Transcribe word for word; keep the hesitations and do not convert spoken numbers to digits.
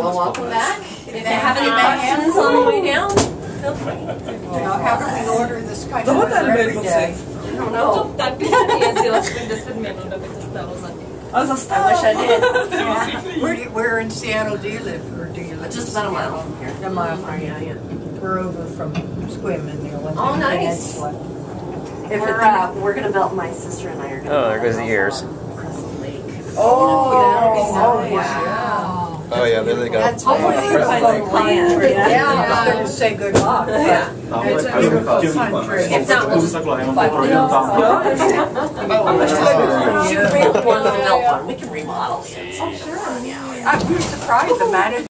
well, welcome back. If you have any questions on the way down, feel free. Now, how do we order this kind Co of hotel weather by every po day? I don't know. Tak jest jest bez przedmiotu, aby to stało za nim. A I zostało. wish I did. Where, do you, where in Seattle do you live? Or do you live Just in about a mile Seattle? from here. A mile from Oh, here. yeah, yeah. We're over from Squim in the Olympic Oh, nice. Peninsula. If we're, uh, we're gonna build, my sister and I are gonna Oh, there build goes a the house ears. on Crescent Lake. Oh, that'll oh, be nice. wow. Oh yeah, there they go. That's Hopefully we can find some land. Yeah, Yeah. I was going to say good luck. but Yeah. It's a beautiful country. If not, we'll just buy one. She really wants to build one. We can remodel it. Oh, sure. Yeah. I'm surprised the manager